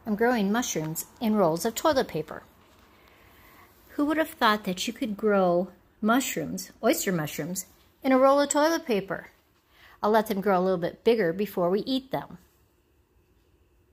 I'm growing mushrooms in rolls of toilet paper. Who would have thought that you could grow mushrooms, oyster mushrooms, in a roll of toilet paper? I'll let them grow a little bit bigger before we eat them.